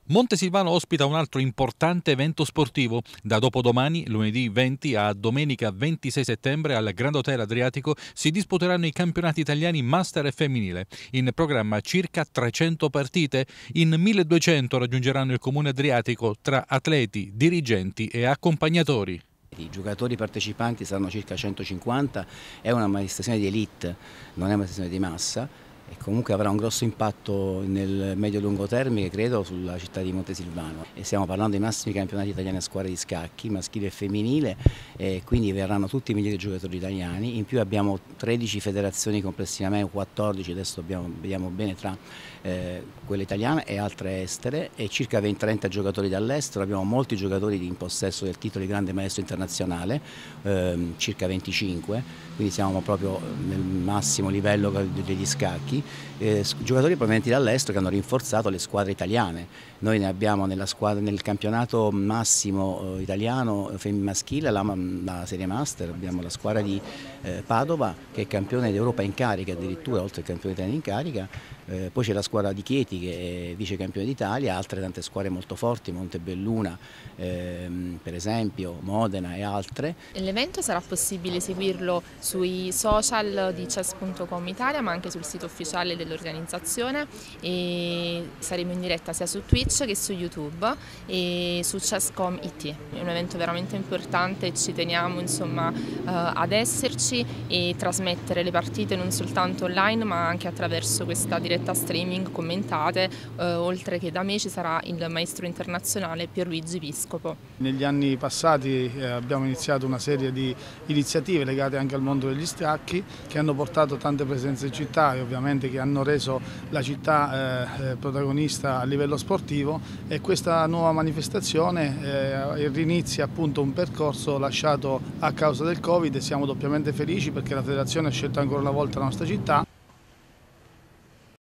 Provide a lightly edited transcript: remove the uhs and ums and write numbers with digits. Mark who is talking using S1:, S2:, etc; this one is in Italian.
S1: Montesilvano ospita un altro importante evento sportivo. Da dopodomani, lunedì 20 a domenica 26 settembre, al Grand Hotel Adriatico si disputeranno i campionati italiani master e femminile. In programma circa 300 partite, in 1200 raggiungeranno il comune adriatico tra atleti, dirigenti e accompagnatori.
S2: I giocatori partecipanti saranno circa 150, è una manifestazione di elite, non è una manifestazione di massa. E comunque avrà un grosso impatto nel medio-lungo termine, credo, sulla città di Montesilvano. E stiamo parlando dei massimi campionati italiani a squadre di scacchi, maschile e femminile, e quindi verranno tutti i migliori giocatori italiani. In più abbiamo 13 federazioni complessivamente, 14, adesso vediamo bene, tra quelle italiane e altre estere, e circa 20-30 giocatori dall'estero. Abbiamo molti giocatori in possesso del titolo di grande maestro internazionale, circa 25, quindi siamo proprio nel massimo livello degli scacchi. Giocatori provenienti dall'estero che hanno rinforzato le squadre italiane. Noi ne abbiamo nel campionato massimo italiano maschile, la Serie Master, abbiamo la squadra di Padova che è campione d'Europa in carica, addirittura oltre al campione italiano in carica. Poi c'è la squadra di Chieti che è vice campione d'Italia, altre tante squadre molto forti, Montebelluna per esempio, Modena e altre.
S3: L'evento sarà possibile seguirlo sui social di chess.com Italia, ma anche sul sito ufficiale dell'organizzazione, e saremo in diretta sia su Twitch che su YouTube e su Chess.com IT. È un evento veramente importante e ci teniamo, insomma, ad esserci e trasmettere le partite non soltanto online ma anche attraverso questa diretta streaming commentate, oltre che da me ci sarà il maestro internazionale Pierluigi Viscopo.
S4: Negli anni passati abbiamo iniziato una serie di iniziative legate anche al mondo degli scacchi che hanno portato tante presenze in città e ovviamente che hanno reso la città protagonista a livello sportivo, e questa nuova manifestazione rinizia appunto un percorso lasciato a causa del Covid, e siamo doppiamente felici perché la federazione ha scelto ancora una volta la nostra città.